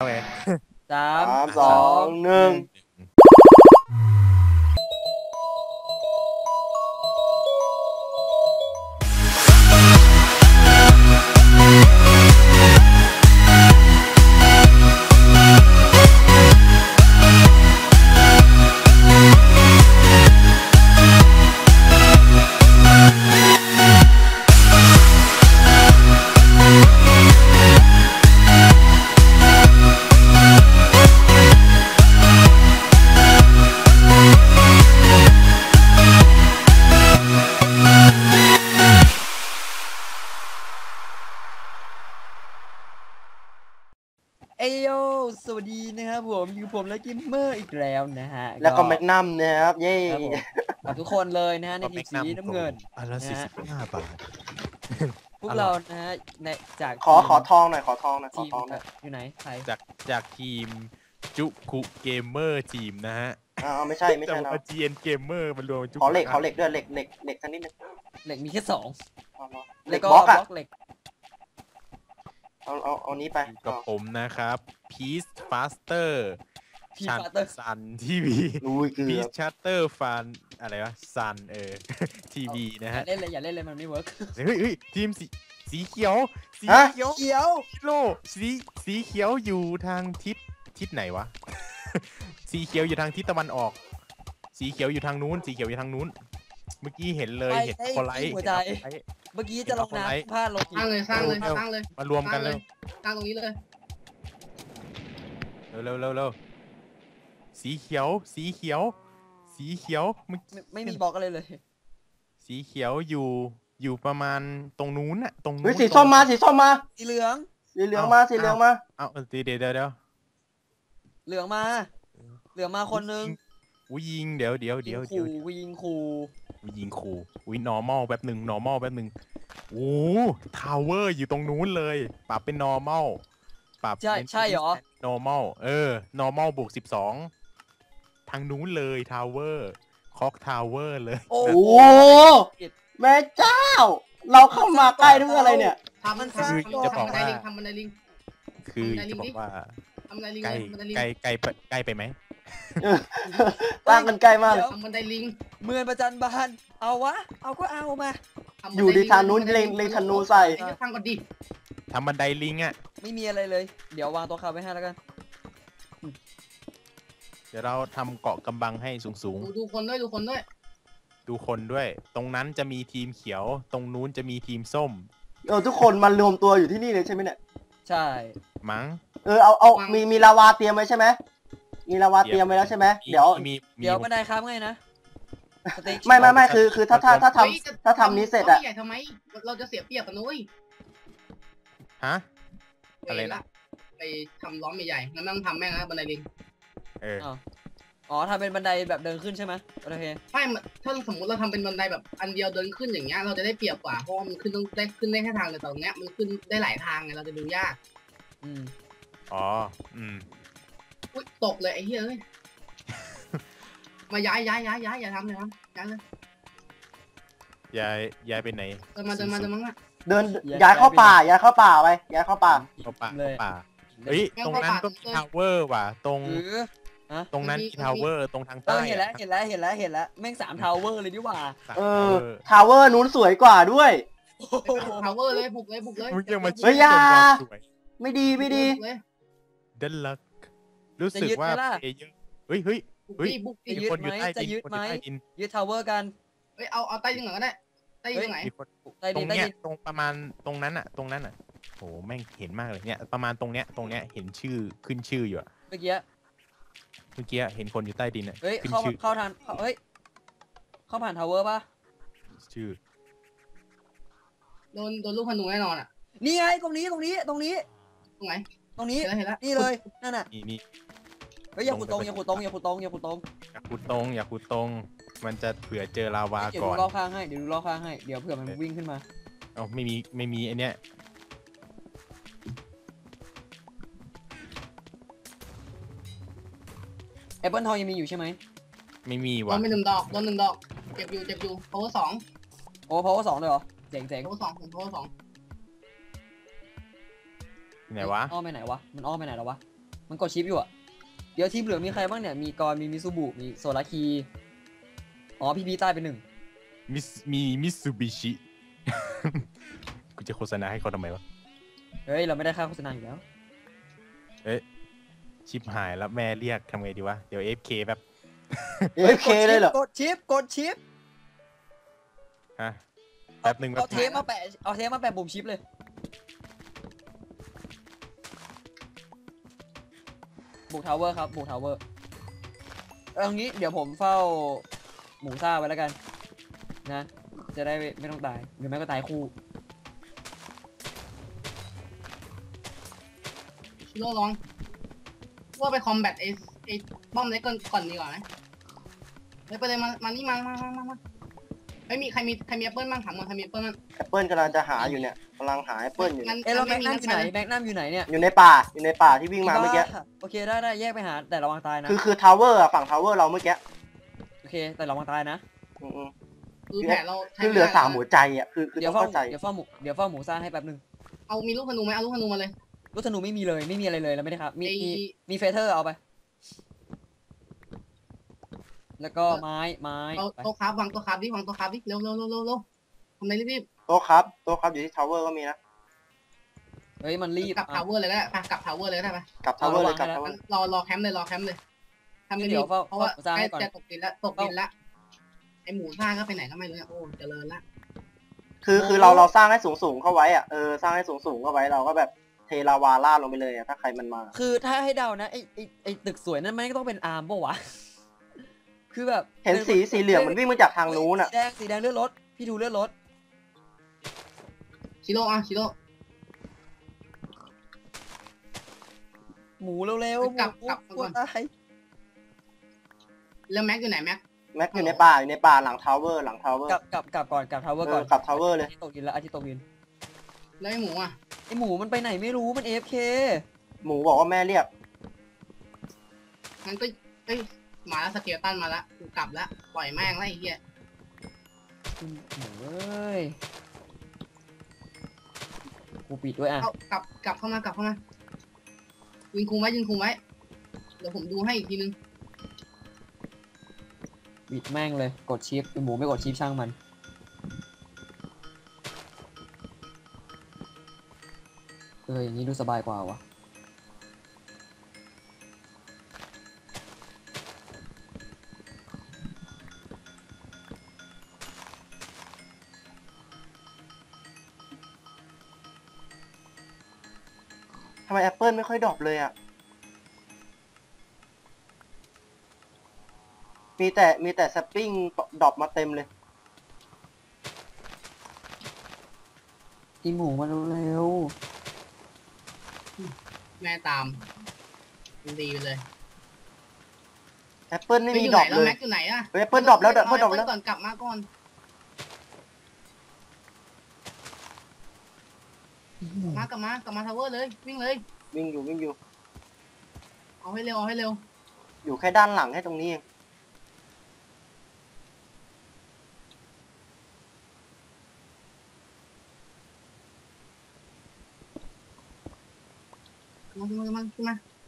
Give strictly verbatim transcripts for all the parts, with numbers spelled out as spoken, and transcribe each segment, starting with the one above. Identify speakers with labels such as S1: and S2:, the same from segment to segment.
S1: โอเค
S2: สา
S3: สาม มสองหนึ่ง
S2: เอโยสวัสดีนะครับผมอยู่ผมและกิมเมอร์อีกแล้วนะฮะ
S3: แล้วก็แมกนัมนะครับเย้
S2: กับทุกคนเลยนะฮะในทีมสีน้ำเงิน
S1: อันละสี่สิบห้าบาท
S2: พวกเรานะฮะในจาก
S3: ขอขอทองหน่อยขอทองหน่อยขอ
S2: ทีม
S3: ทองหน่อย
S2: อยู่ไหนใคร
S1: จากจากทีมจุคุเกมเมอร์ทีมนะฮะ
S3: อ้าวไม่ใช่ไม่ใช่
S1: แต่
S3: นะ
S1: ว่า จี เอ็น เกมเมอร์มันรวมจุ
S3: ขอเหล็กขอเหล็กด้วยเหล็กเหล็กเหล็กทันนิดนึง
S2: เหล็กมีแค่สอง
S3: เห
S2: แล้
S3: ล็
S2: ว
S3: ก
S2: ก็
S3: บล็อก
S2: บ
S3: อะ
S2: ล็อกเหล็ก
S3: เอาเอาเอานี้ไป
S1: กับผมนะครับพีซฟาสเตอร์
S2: พี่
S1: ชัน
S2: ฟาเตอร์
S1: ซันทีวี
S3: ลุยเกื
S1: พี
S3: อ
S1: ซ
S3: บ
S1: ชัตเตอร์ฟันอะไรวะซันเออ ทีวีนะ
S2: อย่า
S1: ฮะ
S2: เล่นเลยอย่าเล่นเลยมันไม่เวิร์ก
S1: เฮ้ยเฮ้ยทีมสีสีเขียวสีเขียว
S2: เขียว
S1: โลสีสีเขียวอยู่ทางทิศทิศไหนวะ สีเขียวอยู่ทางทิศตะวันออก สีเขียวอยู่ทางนู้น สีเขียวอยู่ทางนู้น เมื่อกี้เห็นเลยเห็นโคไลท์
S2: หัวใจเมื่อกี้จะลงน้ำพลาดลง
S4: สร้างเลยสร้างเลยสร้างเลย
S1: มารวมกันเลย
S4: สร้างตรงนี้เลย
S1: เร็วเร็วเร็วเร็วสีเขียว สีเขียว สีเขียวเมื่อกี้
S2: ไม่มีบล็อกอะไรเลย
S1: สีเขียวอยู่อยู่ประมาณตรงนู้นอะตรงนู้
S3: เฮ้ย
S1: น
S3: สีส้มมาสีส้มมา
S2: สีเหลือง
S3: สีเหลืองมาสีเหลืองมา
S1: เอาเดี๋ยวเดี๋ยวเดี๋ยวเดี๋ยว
S2: เหลืองมาเหลืองมาคนนึง
S1: อุ้ยยิงเดี๋ยวเดี๋ยวเดี๋ยวเดี๋ยว
S2: ขู่ยิงขู่
S1: อุ้ยยิงขู่อุ้ย normal แป๊บหนึ่ง normal แป๊บหนึ่งโอ้ทาวเวอร์อยู่ตรงนู้นเลยปรับเป็น normal ปรับ
S2: ใช่ใช่เหรอ
S1: normal เออ normal บวกสิบสองทางนู้นเลยทาวเวอร์คอกทาวเวอร์เลย
S2: โอ้
S3: โอ้แม่เจ้า เราเข้ามาใกล้ด้วยอะไรเนี่ย
S4: ทำมันสร้างทำบันไดลิงทำบันไดลิง
S1: คือจะบอกว่า
S4: ทำบันไดลิง
S1: ใกล้
S4: บันไดลิง
S1: ใกล้ใกล้ใกล้ไปไหม
S3: ตั้งกันใกล้มาก
S4: ทำบันไดลิง
S2: เมือนประจันบานเอาวะเอาก็เอามา
S3: อยู่ดีทางนู้นเล็งเล็งธนูใส่
S4: ไอ้ฟังก่อนดิ
S1: ทำบันไดลิงอ่ะ
S2: ไม่มีอะไรเลยเดี๋ยววางตัวคาไว้ให้แล้วกัน
S1: เดี๋ยวเราทำเกาะกำบังให้สูงสูง
S4: ดูดูคนด้วยดูคนด้วย
S1: ดูคนด้วย ตรงนั้นจะมีทีมเขียว ตรงนู้นจะมีทีมส้ม
S3: เออทุกคนมันรวมตัวอยู่ที่นี่เลยใช่ไหมเนี่ย
S2: ใช่
S1: มั้ง
S3: เออเอาเอามีมีลาวาเตรียมไว้ใช่ไหมมีลาวาเตรียมไว้แล้วใช่ไหมเดี๋ยว
S1: มีมี
S2: เดี๋ยวบันไดค้ำไงนะ
S3: ไม่ไม่ไม่คือคือถ้าถ้าถ้าทำถ้าทำนี้เสร็จอะ
S4: ใหญ่ทำไมเราจะเสียเปรียบกันนุ้ย
S1: ฮะ อะไรนะ
S4: ไปทำล้อมใหญ่ๆงั้นต้องทำแม่งนะบันไดลิง
S1: เออ
S2: อ๋อทำเป็นบันไดแบบเดินขึ้นใช่ไหมโอเค
S4: ไม่ถ้าสมมติเราทำเป็นบันไดแบบอันเดียวเดินขึ้นอย่างเงี้ยเราจะได้เปรียบกว่าเพราะมันขึ้นต้องได้ขึ้นได้แค่ทางแต่ตรงเนี้ยมันขึ้นได้หลายทางไงเราจะดูยาก
S2: อืม
S1: อ๋อ อืม
S4: อุ้ยตกเลยไอ้เหี้ยเอ้ย มาย้ายย้ายย้ายย้ายอย่าทำเลยครับย้ายเลย
S1: ย้ายย้ายไปไหน
S4: เดินมาเดินมาเดินมา
S3: เดินย้ายเข้าป่าย้ายเข้าป่าไปย้ายเข้าป่า
S1: เข้าป่า
S2: เลย
S1: เข้าป่า เฮ้ย ตรงนั้นก็มีทาวเวอร์ว่ะ ตรง
S2: หรือ
S1: ตรงนั้นมีทาวเวอร์ ตรงทาง
S2: เอ
S1: ใต้
S2: อเห็นแล้วเห็นแล้วเห็นแล้วเห็นแล้วแม่งสามทาวเวอร์เลยดีกว่า
S3: เออทาวเวอร์นู้นสวยกว่าด้วย
S4: ทาวเวอร์เลยบุกเลยบุกเลย
S1: มึงยังมา
S3: เฮ้ยอย่า
S1: สวย
S3: ไม่ดีไม่ดี
S4: บุกเลย
S1: เดนลักรู้สึกว่าเพลเยอร์เฮ้ยเฮ้ย
S4: บุก
S1: เฮ้ย
S4: ดิบุกดิ
S1: มีคนอยู่ใต้ดินคนอยู่ใต้ดิน
S2: ยึดทาวเวอร์กัน
S4: เฮ้ยเอาเอาใต้ดินก่อนก็ได้ใต้ดินตรงไหน
S1: มีคน
S2: ใต้
S1: ตร
S2: ดิน
S1: ง
S2: ใต้
S1: เนี้ย
S2: ดิน
S1: ตรงประมาณตรงนั้นอะตรงนั้นอะโหแม่งเห็นมากเลยเนี่ยประมาณตรงเนี้ยตรงเนี้ยเห็นชื่อขึ้นชื่ออยู่อะ
S2: เมื่อกี้
S1: เมื่อกี้เห็นคนอยู่ใต้ดินอะ
S2: เฮ้ย
S1: ขึ้น
S2: เข้า
S1: ชื่อ
S2: เข้าทางเฮ้ยเข้าผ่านทาวเวอร์ป่ะ
S1: ชื่อ
S4: โดนโดนลูกธนูแน่นอนอ่ะ
S2: นี่ไงตรงนี้ตรงนี้ตรงนี้
S4: ตรงไหน
S2: ตรงนี้
S4: เห็นแล้วเห็นแล้ว
S2: นี่เลยนั่นน่ะ
S1: นี่นี่
S2: เฮ้ยอย่าขุดตรงอย่าขุดตรงอย่าขุดตรงอย่าขุดตรง
S1: อย่าขุดตรงอย่าขุดตรงมันจะเผื่อเจอลาวา
S2: เดี๋ยว
S1: ก่
S2: ดู
S1: อน
S2: รอบข้างให้เดี๋ยวดูรอบข้างให้เดี๋ยวเผื่อมันวิ่งขึ้นมา
S1: เอ้าไม่มีไม่มีไอเนี้ย
S2: แอปเปิลทองยังมีอยู่ใช่ไหม
S1: ไม่มี
S4: โด
S1: ว่ะ
S4: นไปหนึ่งดอกโดนหนึ่งดอกเจ็บอยู่เจ็บอยู่โพสสอง
S2: โอ้เพราะว่าสองเลยเหรอเจ๋งเจ๋ง
S4: โพสสองผมโพสสอง
S1: ไหนวะ
S2: อ้อมไปไหนวะมันอ้อมไปไหนแล้ววะมันกดชิปอยู่อะเดี๋ยวทีมเหลืองมีใครบ้างเนี่ยมีกรมีมิซูบุมีโซลาคีอ๋อพี่บีตายไปหนึ่ง
S1: มิสมีมิตซูบิชิ กูจะโฆษณาให้เขาทำไมวะ
S2: เฮ้ยเราไม่ได้ค่าโฆษณาอยู่แล้ว
S1: เอ๊ะชิปหายแล้วแม่เรียกทำไงดีวะเดี๋ยว เอฟ เค แบบ
S3: เอฟเคเลยเหรอก
S2: ดชิปกดชิป
S1: ฮะแป๊บหนึ่งแป๊
S2: เอา
S1: บ
S2: เทปมาแปะเอาเทปมาแปะปุ่มชิปเลยบุกทาวเวอร์ครับบุกทาวเวอร์เอางี้เดี๋ยวผมเฝ้าหมูซ่าไว้แล้วกันนะจะได้ไม่ต้องตายหรือไม่ก็ตายคู่
S4: ชิโร่ลองว่าไปคอมแบทไอ้ไอ้ป้อมเล็กก่อนก่อนดีกว่าไหมเฮ้ยไปเลยมามานี่มามามามามาไม่มีใครมีใครมีแอปเปิลบ้างถามมาใครมีแอปเปิลบ้าง
S3: แอปเปิลกำลังจะหาอยู่เนี่ยกำลังหาแอปเปิลอยู่
S4: งั้น
S2: เอ้ยเราแม็
S4: งั้
S2: ก
S4: น
S2: นัมอยู่ไหน
S4: ม่
S2: แม็กนัมอยู่ไหนเนี่ย
S3: อยู่ในป่าอยู่ในป่าที่วิ่งมาเมื่อกี้
S2: บ้โอเคได้ได้แยกไปหาแต่ระวังตายนะ
S3: คือคือทาวเวอร์อะฝั่งทาวเวอร์เราเมื่อกี้
S2: โอเคแต่ระวังตายนะ
S3: อืม
S4: คือแผนเรา
S3: ๆคือเหลือสามหัวใจอ่ะคือคือ
S2: เดี๋ย
S3: ต้
S2: ว
S3: อง
S2: เฝ้า
S3: เข้าใจ
S2: เดี๋ยวเฝ้าหมูเดี๋ยวเฝ้าหมูซ่าให้แป๊บนึง
S4: เอามีลูกธนูไหมเอาลูกธนูมาเลย
S2: ลูกธนูไม่มีเลยไม่มีอะไรเลยแล้วไม่ได้ครับมี
S4: ไอ้
S2: มีมีเฟเธอร์เอาไป แล้วก็ไม้ไม้
S4: เอา
S2: ไป
S4: โต๊ะครับวางโต๊ะครับดิวางโต๊ะครับดิเร็วเร็วเร็วเร็วเร็วทำไมรีบ
S3: โต๊ะครับโต๊ะครับอยู่ที่ทาวเวอร์ก็มีนะ
S2: เฮ้ยมันรีบ
S4: ๆกลับทาวเวอร์เลยก็ได้ไปกลับทาวเวอร์เลยก็ได้ไป
S3: กลับทาวเวอร์เลย
S2: เอา
S3: กลับ
S2: ระวั
S3: ทาว
S2: ง
S3: เวอ
S2: นะ
S3: ร์
S4: รอรอแคมป์เลยรอแคมป์เลยทำไม่
S2: เดี๋
S4: ดี
S2: ยวเฝ้า
S4: เพราะว่า
S2: เฝ้าสร้าง
S4: ใกล้
S2: ไว้ก่อน
S4: จะตกดินแล้วตกดินละไอหมูซ่าก็ไปไหนก็ไม่รู้เนี่ยโอ้เจริญละ
S3: คือคือเราเราสร้างให้สูงสูงๆเข้าไว้อ่ะเออสร้างให้สูงสูงๆเข้าไว้เราก็แบบเทลาวาลาดลงไปเลยอ่ะถ้าใครมันมา
S2: คือถ้าให้เดานะไอไอไอตึกสวยนั่นไม่ต้องเป็นอาร์มปะวะ คือแบบ
S3: เห็นสีสีเหลืองมันวิ่งมาจากทางนู้นอ่ะ
S2: สีแดงสีแดงเลือดรถพี่ดูเลือดรถ
S4: ชิโร่อ่ะชิโร่
S2: หมูเร็วๆหมู
S4: กลับกลับ
S2: กลัวตาย
S4: แล้วแม็กอยู่ไหนแม็ก
S3: แม็กอยู่ในป่าอยู่ในป่าหลังทาวเวอร์หลังทาวเวอร์
S2: กลับกลับกลับก่อนกลับทาวเวอร์ก่อน
S3: เออกลับทาวเวอร์เลย
S2: อาทิตย์ตกดินแล้วอาทิตย์ตกดิน
S4: แล้วไอหมูอ่ะ
S2: ไอหมูมันไปไหนไม่รู้มัน เอ เอฟ เค
S3: หมูบอกว่าแม่เรียก
S4: งั้นก็เอ้ยมาแล้วสเกลตันมาละกูกลับละปล่อยแม่งละไอ้เหี้ย
S2: หมูเอ้ยกูปิดด้วยอ่ะ
S4: เอากลับกลับเข้ามากลับเข้ามายืนคุมไว้ยืนคุมไว้เดี๋ยวผมดูให้อีกทีนึง
S2: ปิดแม่งเลยกดชิปไอหมูไม่กดชิปช่างมันเอออย่างนี้ดูสบายกว่าวะ
S3: ทำไมแอปเปิลไม่ค่อยดรอปเลยอ่ะมีแต่มีแต่สปริงดรอปมาเต็มเลย
S2: อีหมูมาเร็ว
S4: แม่ตามมันดีไปเลย
S3: แอปเปิลไม่
S4: ไม่
S3: มี
S4: อยู่
S3: ดร
S4: ไห
S3: อน ป
S4: แล้ว
S3: เลย
S4: แม็กอยู่ไหนอะ
S3: เฮ้ยแอปเปิลดรอปแล้วแอปเปิลดรอป
S4: า
S3: แล้ว
S4: ก่อนกลับมาก่อน
S2: ๆ
S4: มากลับมากลับมาทาวเวอร์เลยวิ่งเลย
S3: วิ่งอยู่วิ่งอยู่
S4: เอาให้เร็วเอาให้เร็ว
S3: อยู่แค่ด้านหลังแค่ตรงนี้เอง
S4: มาขึ้นมาขึ้นมาขึ้นมา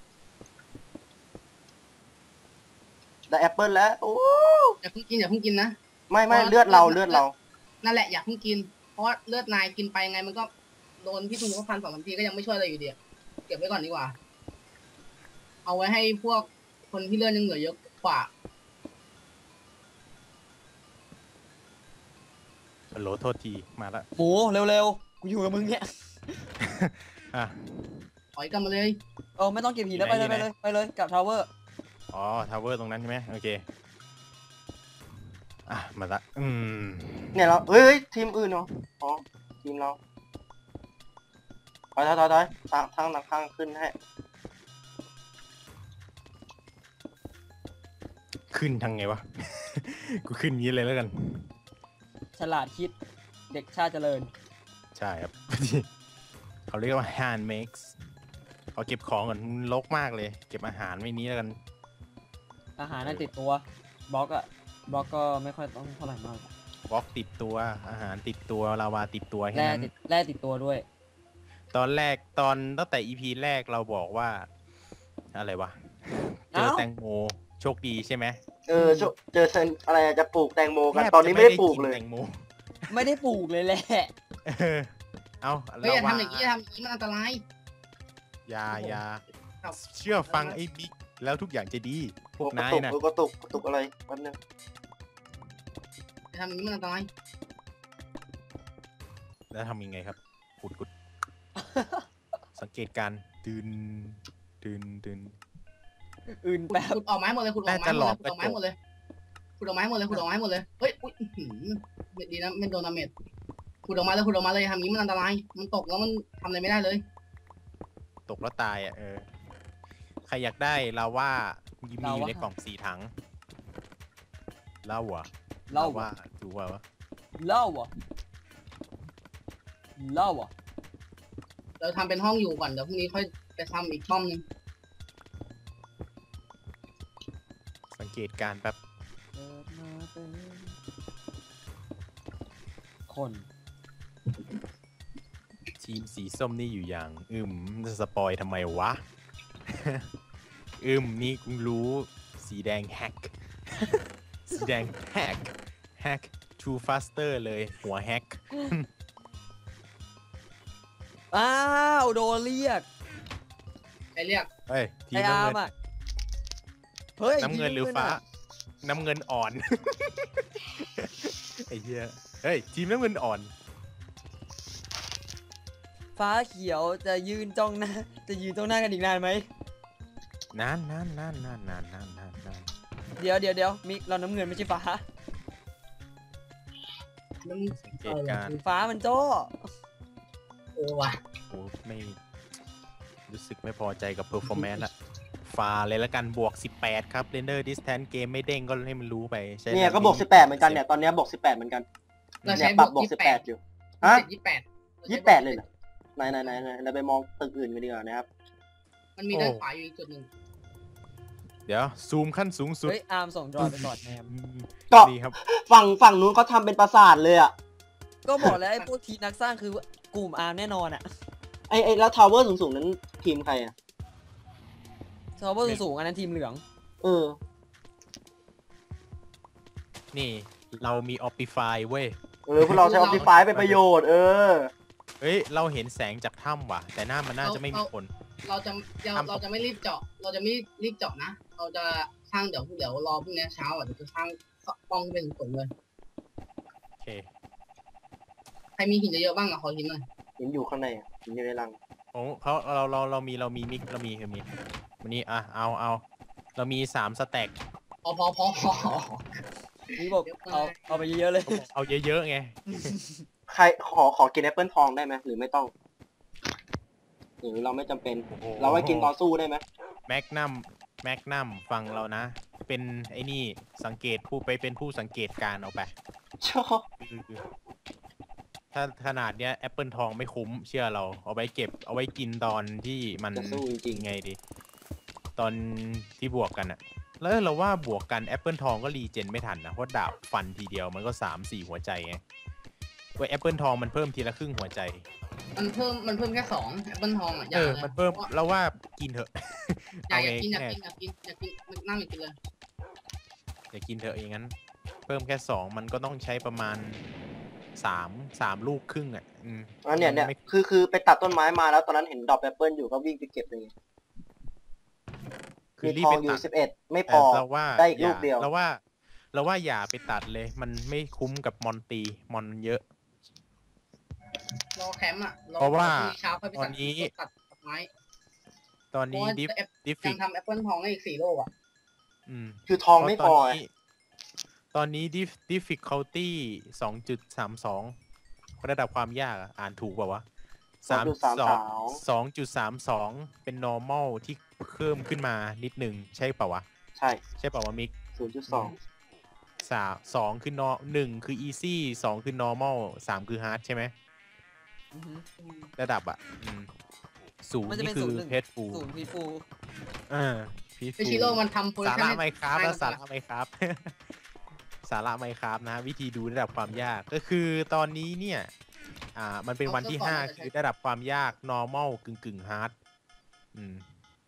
S3: ได้แอปเปิลแล้วโอ้
S4: อย่าเพิ่งกินอย่าเพิ่งกินนะ
S3: ไม่ไม่เลือดเราเลือดเรา
S4: นั่นแหละอย่าเพิ่งกิน เพราะว่าเลือดนายกินไปไงมันก็โดนพี่ทุนก็พันสองสามทีก็ยังไม่ช่วยอะไรอยู่ดีอะเก็บไว้ก่อนดีกว่า เอาไว้ให้พวกคนที่เลือดยังเหลือเยอะกว่า
S1: ฮัลโหลโทษทีมาละ
S2: หมูเร็วๆกูอยู่กับมึงเนี่ย
S1: อ่ะ
S4: ถอยกลับมาเลย
S2: เออไม่ต้องเก็บหีแล้วไปเลย
S1: อยู่
S2: ไป
S1: ไหน
S2: เลยไปเลยกลับทาวเวอร์
S1: อ๋อทาวเวอร์ตรงนั้นใช่ไหมโอเคอ่ะมาละอืม
S3: เนี่ยเราเฮ้ยเฮ้ยทีมอื่นเนาะอ๋อทีมเราถอยถอยถอยถอยทางทางหลังข้างขึ้นให้
S1: ขึ้นทางไงวะ กูขึ้นงี้เลยแล้วกัน
S2: ฉลาดคิดเด็กชาติเจริญ
S1: ใช่ครับ เขาเรียกว่า hand makes เอาเก็บของก่อนมันรกมากเลย เก็บอาหารไว้นี้แล้วกัน
S2: อาหารน่าติดตัวบล็อกอะบล็อกก็ไม่ค่อยต้องเท่าไหร่มาก
S1: บล็อกติดตัวอาหารติดตัวลาวาติดตัวแค่
S2: แร่
S1: นั้น
S2: ติดแร่ติดตัวด้วย
S1: ตอนแรกตอนตั้งแต่ อี พี แรกเราบอกว่าอะไรวะเจ
S2: เอ้า
S1: อแตงโมโชคดีใช่ไหม
S3: เออโชเจอเซนอะไรอะจะปลูกแตงโมกันตอนนี้ไม่ได้ปลูกเลย
S1: แทบจะไม่ได้นแตงโม
S2: ไม่ได้ปลูกเลยแหละ
S1: เออเอา
S4: เฮ้ยอย่า
S1: ว่า
S4: ทำอย่างนี้อย่าทำอย่างนี้มันอันตราย
S1: อยาอยา
S4: ครับ
S1: เชื่อฟังไอ้บิ๊กแล้วทุกอย่างจะดีพวก
S3: กระ
S1: นาย
S3: ตุก
S1: นะ
S3: เออกระตุกกระตุกอะไรแป๊บนึง
S4: อย่าทำอย่างนี้มันอันตราย
S1: แล้วทำยังไงครับขุดขุด สังเกตการณ์ตื่นตื่นตื่น
S2: อื่น
S4: ขุด
S2: แป๊บ
S4: ขุดออกไม้หมดเลยขุดออกไม้หมดเลยขุดออกไม้หมดเลยขุดออกไม้หมดเลยขุดออกไม้หมดเลยเฮ้ยอุ้ยอื้อหือดีนะไม่โดนดาเมจขุดออกมาเลยขุดออกมาเลยทำอย่างนี้มันอันตรายมันตกแล้วมันทำอะไรไม่ได้เลย
S1: ตกแล้วตายอ่ะเออใครอยากได้เราว่ามีมีอยู่ในกล่องสี่ถังเล่าอ่ะ
S2: เล่า
S1: ว่า
S2: อะ
S1: ดูว่าวะ
S2: เล่าอ่ะเล่าอ่ะ
S4: เราทำเป็นห้องอยู่ก่อนเดี๋ยวพรุ่งนี้ค่อยไปทำอีกช่องนึง
S1: สังเกตการณ์แป๊บ
S2: เกิดมาเป็นคน
S1: ทีมสีส้มนี่อยู่อย่าง อืมจะสปอยทำไมวะ อืมนี่กูรู้สีแดงแฮก สีแดงแฮกแฮก too faster เลยหัวแฮก
S2: อ้าวโดนเรียก
S4: ไปเรียก
S1: เฮ้ยที
S2: ไอ
S1: ม
S2: อา
S1: น้ำ
S2: ร์
S1: เงิน
S2: มอ่ะเฮ้ย
S1: น้ำเงินหรือฟ้า
S2: ทีม
S1: น้ำเงินอ่อน ไอ้เหี้ยเฮ้ยทีมน้ำเงินอ่อน
S2: ฟ้าเขียวจะยืนจ้องหน้าจะยืนจ้องหน้ากันอีกนานไหม
S1: นานนานนานนานนานนานนานนาน
S2: เดี๋ยวเดี๋ยวเดี๋ยวมิกเราน้ำเงินไม่ใช่ฟ้า
S4: มัน
S1: สังเกตการณ์
S2: ฟ้ามันโจ้
S4: เออว่ะ
S1: โอ้ไม่รู้สึกไม่พอใจกับ performance ละฟาเลยละกันบวกสิบแปดครับ render distance เกมไม่เด้งก็ให้มันรู้ไปใช่
S3: เนี่ยก็บวกสิบแปดเหมือนกันเนี่ยตอนเนี้ยบวกสิบแปดเหมือนกัน
S4: เรา
S3: เนี่
S4: ใช้
S3: ย
S4: บ
S3: ปรั
S4: ว
S3: บ
S4: ก
S3: บวก
S4: ยี่
S3: สิ
S4: สิ
S3: บบ แป
S4: แป
S3: ด
S4: ด
S3: อยู่ฮะ
S4: ยี่สิบแปด
S3: ยี่สิบแปดเลยเหรอไหนไหนไหนไหนเราไปมองตึกอื่นกันดีกว่านะครับ
S4: มันมีด้านขวาอยู่อีกจุดหนึ่ง
S1: เดี๋ยวซูมขั้นสูงสุด
S2: เฮ้ยอาร์มส่งจอยไปก่อนแนม
S3: ก็
S1: นี่ครับ
S3: ฝั่งฝั่งนู้นเขาทำเป็นปราสาทเลยอ่ะ
S2: ก็บอกแล้วไอ้พวกทีมนักสร้างคือกลุ่มอาร์มแน่นอนอ่ะ
S3: ไอไอแล้วทาวเวอร์สูงๆนั้นทีมใครอ่ะ
S2: ชาวเวอร์สูงๆอันนั้นทีมเหลือง
S3: เออ
S1: นี่เรามี optify เว้ย
S3: เออพวกเราใช้ออ t ติฟายเป็นประโยชน์เออ
S1: เฮ้ย เราเห็นแสงจากถ้ำว่ะ แต่หน้ามันน่าจะไม่มีคน
S4: เราจะเราเราจะไม่รีบเจาะ เราจะไม่รีบเจาะนะ เราจะสร้างเดี๋ยวเดี๋ยวรอพรุ่งนี้เช้าอ่ะเดี๋ยวจะสร้างป้องขึ้นไปสูงๆเลย
S1: โอเค
S4: ใครมีหินเยอะๆบ้างอ่ะขอหินหน่อย
S3: เห็นอยู่ข้างในอะเห็นอยู่ในรัง
S1: โอ้เขาเราเราเรามีเรามีมิกเรามีเรามีวันนี้อ่ะเอาเอาเรามีสามสแต็ก
S4: พอพอพอพอ
S2: นี่บอกเอาเอาไปเยอะๆเลย
S1: เอาเยอะๆไง
S3: ใครขอขอกินแอปเปิลทองได้ไหมหรือไม่ต้อง หรือเราไม่จำเป็น
S1: โอ้โห
S3: เราไว้กินตอนสู้ได้ไหม
S1: แมกนัมแมกนัมฟังเรานะ เป็นไอ้นี่สังเกตผู้ไปเป็นผู้สังเกตการเอาไป
S3: ชอบ
S1: คือถ้าขนาดเนี้ยแอปเปิลทองไม่คุ้มเชื่อเราเอาไว้เก็บเอาไว้กินตอนที่มัน
S3: จะสู้จริง
S1: ไงดี ตอนที่บวกกันอะแล้วเราว่าบวกกันแอปเปิลทองก็รีเจนไม่ทันนะเพราะดาบฟันทีเดียวมันก็สามสี่หัวใจไงเว้ยแอปเปิลทองมันเพิ่มทีละครึ่งหัวใจ
S4: มันเพิ่มมันเพิ่มแค่สองแอปเปิลทองอ่ะอย่า
S1: เออ
S4: เลย
S1: มันเพิ่มเราว่ากินเถอะ
S4: อย่าอย่ากินอ
S1: เ
S4: ย่ากินอย่ากินอย่ากินมันน่าไม่กินเลย
S1: อย่ากินเถอะอย่างนั้น เพิ่มแค่สองมันก็ต้องใช้ประมาณสามสามลูกครึ่งอ่ะอืม
S3: อันเนี้ยเนี่ย
S1: ไม่
S3: คือคือไปตัดต้นไม้มาแล้วตอนนั้นเห็นดอกแอปเปิลอยู่ก็วิ่งไปเก็บเลย
S1: คือ
S3: มี
S1: รีบ
S3: ทอ
S1: ไป
S3: งอ
S1: ตั
S3: ยู่
S1: ด
S3: สิบเอ็ดไม่พ
S1: แต่
S3: อ
S1: เราว่า
S3: ได้อีก
S1: อย่า
S3: ลูกเดียว
S1: เราว่าเราว่าอย่าไปตัดเลย มันไม่คุ้มกับมอนตีมอนเยอะ
S4: รอแคมป์อ่ะรอ
S1: เพราะว่า
S4: พรุ่งนี้เช้าค่อยไป
S1: ตอ
S4: ตั
S1: น
S4: ด
S1: นี้
S4: ตัดตัดไม้
S1: ตอน
S4: เพราะ
S1: นี้
S4: ว่า
S1: ดิฟ
S4: แอป
S1: ดิฟ
S4: ยั
S1: ฟิ
S4: ง
S1: ก
S4: ทำแอปเปิลทองได้อีกสี่โลอ่ะ
S1: อืม
S3: คือทองไม่พอ
S1: ตอน
S3: ไง
S1: นี้ตอนนี้ดิฟดิฟฟิคัลตี้สองจุดสามสองระดับความยากอะอ่านถูกเปล่าวะ
S3: สองจุดสามสอง
S1: สองจุดสามสองเป็น normal ที่เพิ่มขึ้นมานิดหนึ่งใช่เปล่าวะ
S3: ใช่
S1: ใช่เปล่าวะมิก
S3: ศูนย์จุดสอง
S1: สามสองคือนอหนึ่งคือ easy สองคือ normal สามคือ hard ใช่ไหม
S2: อือฮึ
S1: ระดับอ่ะอืมศูนย์
S2: มันจะ
S1: นี่
S2: เป็น
S1: คื
S2: ศู
S1: อน
S2: ย์หนึ่ง
S1: เพชรฟู
S2: ศูนย์พีฟู
S1: เออพีช
S4: ไอชิโร่มันทำโพ
S1: สา
S4: ชั่
S1: ระ
S4: น
S1: ไมครับ
S4: ให้
S1: นะสาระไมครับ สาระไมครับนะ วิธีดูระดับความยากก็คือตอนนี้เนี่ย อ่า มันเป็นวันที่ห้าคือระดับความยาก normal กึ่งกึ่ง hard อืม
S4: ไอ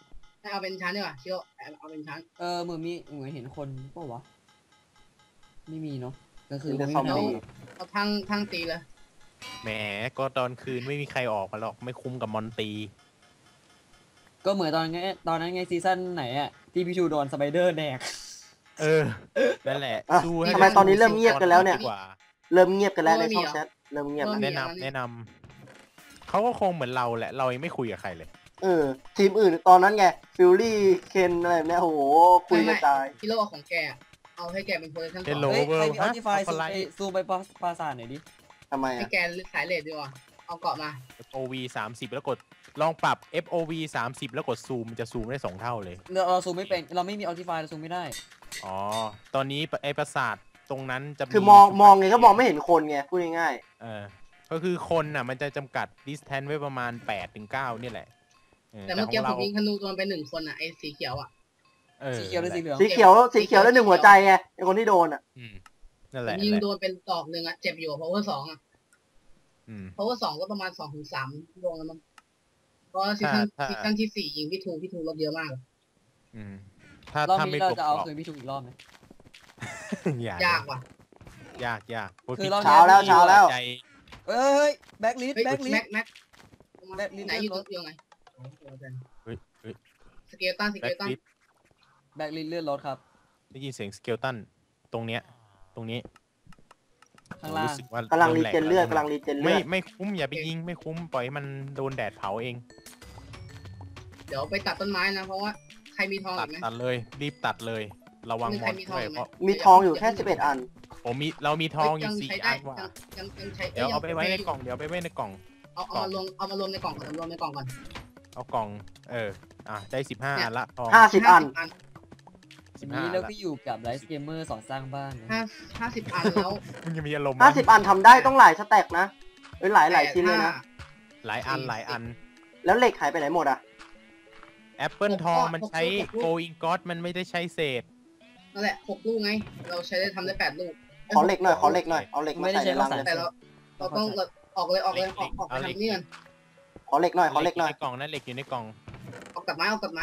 S4: ให้เอาเป็นชั้นดีกว่าเชียวเอาเป็นชั้น
S2: เออเหมือนมีเหมือนเห็นคนเปล่าวะไม่มีเนาะก็คือ
S3: เป็น
S2: ไม่
S3: ซอม
S2: มี
S3: บี้
S4: เอาทั้งทั้งตีเลย
S1: แหมก็ตอนคืนไม่มีใครออกมาหรอกไม่คุ้มกับมอนตี
S2: ก็เหมือนตอนไงตอนนั้นไงซีซั่นไหนอะที่พี่ชูโดนสไปเดอร์แดก
S1: เออนั่นแหละ
S3: อ่ะ
S1: สู้ให้
S3: ทำไมตอนนี้เริ่มเงียบกันแล้วเนี่ย
S1: ดีกว่า
S3: เริ่มเงียบกันแล้วในช่องแชทเริ่มเงียบแล้ว
S1: แนะนำแนะนำเขาก็คงเหมือนเราแหละ เรายังไม่คุยกับใครเลย
S3: เออทีมอื่นตอนนั้นไงฟิลลี่เคนอะไรแบบเนี้ยโอ้โหคุยกระจาย
S4: กิโลของแกเอาให้แกเป็นโพซิชั่นส
S1: เฮ
S4: อ
S1: ล
S4: ง
S1: โล
S2: เฮ้ย
S1: เวิ
S2: ใคร
S1: ล
S2: มี
S1: ฮะ
S2: ออติฟาย
S1: อัลฟาไลท์
S2: ซูมไปปราปราสาทหน่อยดิ
S3: ทำไม
S4: ให้
S3: อ่ะ
S4: แกสายเลดดีกว่าเอาเกาะมา
S1: เอฟ โอ วี สามสิบแล้วกดลองปรับ เอฟ โอ วี สามสิบแล้วกดซูมมันจะซูมได้สองเท่าเลย
S2: เราเราซูมไม่เป็นเราไม่มีออติฟายเราซูมไม่ได้
S1: อ๋อ ตอนนี้ไอประสาทตรงนั้นจะ
S3: คือมองมองไงก็มองไม่เห็นคนไงพูดง่าย
S1: เออก็คือคนน่ะมันจะจำกัด distance ไว้ประมาณแปดถึงเก้านี่แหละ
S4: แต่เมื่อกี้
S1: ข
S4: ผ
S1: ง
S4: มยิงธนูตัวมันเป็นหนึ่งคนอ่ะไอ้สีเขียวอ่ะ
S1: เออ
S2: สีเขียวหรือสีเหลือง
S3: ๆสีเขียวสีเขียวแล้วหนึ่งหัวใจไงไอคนที่โดนอ่ะ
S1: อืมนั่น
S4: ผ
S1: แหละ
S4: ม
S1: นั่
S4: ยิ
S1: น
S4: ง
S1: แหละ
S4: โดนเป็นดอกหนึ่งอ่ะเจ็บอยู่เพราะว่าสองอ่ะ
S1: อืม
S4: เพราะว่าสองก็ประมาณสองถึงสามดวงแล้วมั้งเพราะซีซั่น
S1: ถ้า
S4: ซีซั่นที่สี่ยิงพี่ทูพี่ทูลบเยอะมาก
S1: อืมถ้าร
S2: อบ
S1: ถ้า
S2: นี้
S1: ไม่
S2: เรา
S1: กด
S2: จะเอา
S1: บล็อก
S2: คืนพี่ชูอีกรอบไหม
S1: อย่าย
S4: ากว่ะ
S1: ยากยากโย
S2: คือรอบ
S3: เช้าแล้วเช้าแล้ว
S1: ใจ
S2: เอ้ยแบ็คลิส
S4: เฮ้ย
S2: แบ็คลิส
S4: แม็กแม็ก
S2: แบ็คลิส
S4: ไหนอยู่ตรงอยู่ไหน
S1: เฮ้ยเฮ้ย
S4: สเกลตันสเก
S1: แบ็
S4: ล
S1: ค
S4: ตัน
S1: ลิส
S2: แบ็คลิสเลื่อนรถครับ
S1: ได้ยินเสียงสเกลตันตรงเนี้ยตรงนี้
S2: ข้างล่าง
S1: รู้สึกว่าก
S3: ำลังรี
S1: แห
S3: เจนเลือด
S1: แว
S3: กำลังรีเจนเลื
S1: ไม่
S3: อด
S1: ไม่คุ้มอย่าไปยิงไม่คุ้มปล่อยให้มันโดนแดดเผาเอง
S4: เดี๋ยวไปตัดต้นไม้นะเพราะว่าใครมีทอง
S1: ตั
S4: อี
S1: ด
S4: กไหม
S1: ตัดเลยรีบตัดเลย ระวัง
S4: มี
S1: ม
S4: ใคร
S1: อน
S4: มีทอง
S1: ด้วย
S4: อีกไหม
S1: เพราะ
S3: มีทองอยู่แค่สิบเอ็ดอัน
S1: ผมมีเรามีทองอยู่
S4: เฮ้
S1: สี่
S4: ใช้ได้
S1: อันว่ะ
S4: ยังยังใช้
S1: เดี๋ยวเอาไปไว้ใน
S4: ยัง
S1: กล่องเดี๋ยวเอาไปไว้ในกล่อง
S4: เอาเอามารวมเอามารวมในกล่องก่อนเอามารวมในกล่องก่อน
S1: เอากล่องเอออ่ะได้สิบห้าอันละทอง
S3: ห้าสิบอัน
S1: สิบ
S2: วัน
S1: ห้า
S2: นี้
S1: อัน
S2: เรา
S1: ละ
S2: ก็อยู่กับไลฟ์เกมเมอร์สอนสร้างบ้านนะ
S4: ห้าห้าสิบอันแล้ว
S1: มันยังมีอารมณ์
S3: ห้า
S1: นะ
S3: สิบอันทำได้ต้องหลายสแต็กนะเอ้ยหลายหลายชิ้นเลยนะ
S1: หลายอันหลายอัน
S3: แล้วเหล็กหายไปไหนหมดอ่ะ
S1: แอปเปิลทองมันใช้โกอิงก็อดมันไม่ได้ใช้เศษ
S4: นั่นแหละหกลูกไง เราใช้ได้ทำได้แปดลูก
S3: ขอเหล็กหน่อยขอเหล็กหน่อยเอาเหล็กมาใส่ในรังเลย
S4: แต่เราเราต้องเราออกเลยออกเลยออกออกไป
S1: เอาเหล็ก
S4: ทำนี่กัน
S3: ขอเหล็กหน่อยขอเหล็กหน่อย
S1: ในกล่องนั่นเหล็กอยู่ในกล่อง
S4: ออกตัดไม้ออกตัดไม้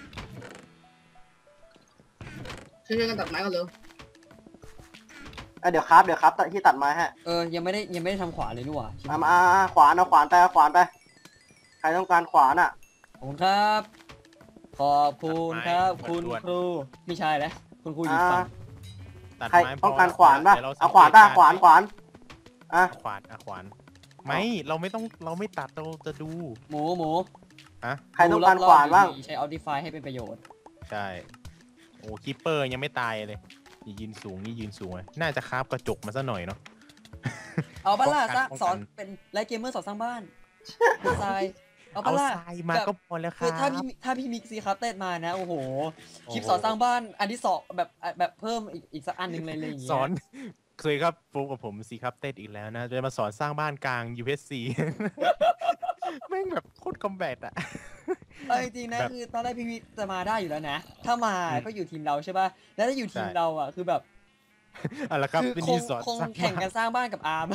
S4: ช่วยๆกันตัดไม้ก่อนเร็ว
S3: อ่ะเดี๋ยวครับเดี๋ยวครับตัดที่ตัดไม้ฮะ
S2: เออยังไม่ได้ยังไม่ได้ทำขวานเลยนี่หว่า
S3: อ่ะมาอ่ะอ่ะขวานเอาขวานไปเอาขวานไปใครต้องการขวานอ่ะ
S2: ขอบคุณครับ ขอบคุณครับคุณครูไม่ใช่แล้วคุณครูอยู่
S3: อ่า
S2: ฝั่ง
S1: ตัด
S3: ใคร
S1: ไม้พ
S3: ต้องการขวานป่ะ
S1: ดี๋ยวร
S3: เอาขวานป่ะ
S1: สังเกต
S3: ขวานขวานอ่ะ
S1: ขวานอ่ะขวานไม่เราไม่ต้องเราไม่ตัดเราจะดู
S2: หมูหมู
S1: ฮะ
S3: ใครต้องการขวานบ้าง
S2: ใช้ออติฟายให้เป็นประโยชน์
S1: ใช่โอ้คิปเปอร์ยังไม่ตายเลยนี่ยืนสูงนี่ยืนสูงเลยน่าจะคาบกระจกมาซะหน่อยเนาะ
S2: เอาปะล่ะ
S1: ป้องกัน
S2: สร้าง
S1: ป้องกัน
S2: สอนเป็นไลฟ์เกมเมอร์สอนสร้างบ้านดีไซน์เอา
S1: เอา
S2: ปะล่ะ
S1: ทรายมาก็พอแล้วครั
S2: คื
S1: บ
S2: อถ้าพี่ถ้าพี่มิกซีครับเต้นมานะโอ้โหคลิป
S1: โอ้โห
S2: สอนสร้างบ้านอันที่สองแบบแบบเพิ่มอีกอีกสักอันหนึ่งเลยอะไรอย่างเงี้ย
S1: สอน เคยครับโฟกับผมซีครับเต้นอีกแล้วนะจะมาสอนสร้างบ้านกลาง ยู เอส ซี แม่งแบบโคตรคอมแบทอะ
S2: เอาจริงๆนะ
S1: แบบ
S2: คือตอนแรกพี่มิกจะมาได้อยู่แล้วนะ ถ้ามา
S1: อืม
S2: ก็อยู่ทีมเราใช่ป่ะแล้วถ้าอยู่ทีม
S1: ใช่
S2: เราอ่ะคือแบบ
S1: เอาละครับ
S2: คือ
S1: เป็น
S2: ค
S1: นี่
S2: ง
S1: สอน
S2: คง
S1: สร้าง
S2: แข่ง
S1: บ้า
S2: กันสร้างบ้านกับอาร์ม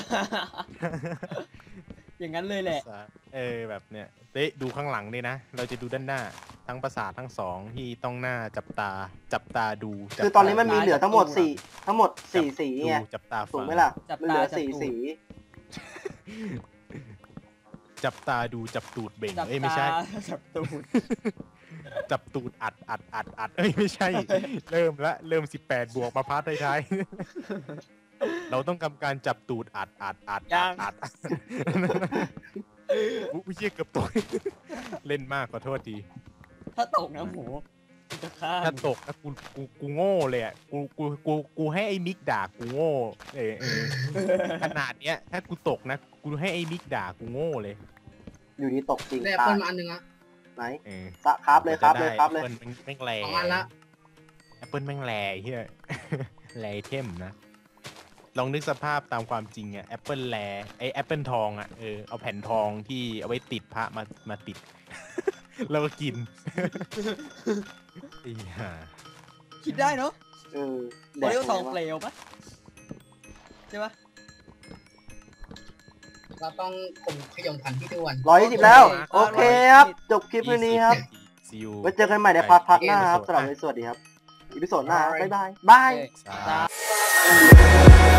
S2: อย่างนั้นเลยแหละ
S1: เออแบบเนี้ยเต๊ะดูข้างหลังด้วยนะ เราจะดูด้านหน้าทั้งประสาททั้งสองที่ต้องหน้าจับตาจับตาดูจับ
S3: คือตอนนี้มันมี
S2: จับ
S3: เหลือทั้งหมด
S2: จับ
S3: สี่ทั้งหมดสี่สี
S1: ดู
S3: ไง
S1: จับตา
S3: ถู
S1: ฟั
S3: ก
S1: ง
S3: ไหมล่ะ
S2: จับ
S3: มันเหลือ
S2: ตาจับ
S3: สี่
S2: ตูด
S3: สี
S1: จับตาดูจับตูดเบ่ง
S2: จับ
S1: เอ้ยไม่ใช่
S2: ตาจับตูด
S1: จับตูดอัดอัดอัดอัดเอ้ยไม่ใช่ เริ่มละเริ่มสิบแปดบวกมาพาร์ทท้ายๆ เราต้องทำการจับตูดอัดอัดอัดอัดอัดอุ้ยเชี่ยเกือบตก เล่นมากขอโทษที
S2: ถ้าตกนะหมูจะฆ่า
S1: ถ้าตกนะกูกูกูโง่เลยอ่ะกูกูกูกูให้ไอ้มิกด่ากูโง่เออเออขนาดเนี้ยถ้ากูตกนะกูให้ไอ้มิกด่ากูโง่เลย
S3: อยู่ดีตกจริง
S4: ได้แอป
S3: ตา
S4: เปิ
S3: ย
S4: ลมาอันหนึ่งอะ
S3: ไหน
S1: เออ
S3: สะครับเลยครับเลยครับเลย
S1: แอปเปิลแม่งแรง
S4: สองอันละ
S1: แอปเปิลแม่งแรงเฮีย แรเทมนะ ลองนึกสภาพตามความจริงอะแอปเปิลแรไอแอปเปิลทองอะเออเอาแผ่นทองที่เอาไว้ติดพระมามาติด แล้วก็กิน อีห่า
S2: คิดได้เนาะ
S3: เออแด
S2: โอ
S3: ก
S2: เรียกทอง
S3: ไงวะ
S2: เปลวปะใช่ปะ
S4: เราต้องข่มขยมขันที่ด่วน
S3: ร้อยยี่สิบแล้ว โอเคครับ จบคลิปเท่านี้ครับ
S1: ส see you
S3: ไว้เจอกันใหม่ในพาร์ทพาร์ทหน้าครับสำหรับวันนี้สวัสดีครับอีพิโซดหน้าบ๊ายบายบาย
S2: โอเค
S1: สา